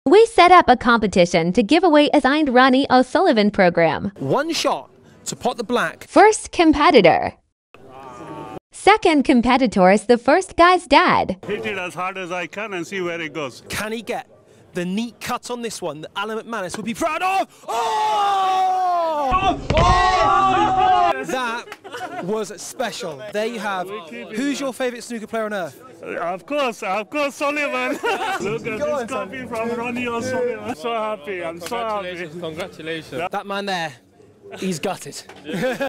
We set up a competition to give away a signed Ronnie O'Sullivan program. One shot to pot the black. First competitor. Second competitor is the first guy's dad. Hit it as hard as I can and see where it goes. Can he get the neat cut on this one that Alan McManus would be proud of? Oh! Oh! That was special. There you have. Who's your favourite snooker player on earth? Of course, Sullivan. Look at this copy from Ronnie O'Sullivan. I'm so happy. I'm so happy. Congratulations. That man there, he's gutted.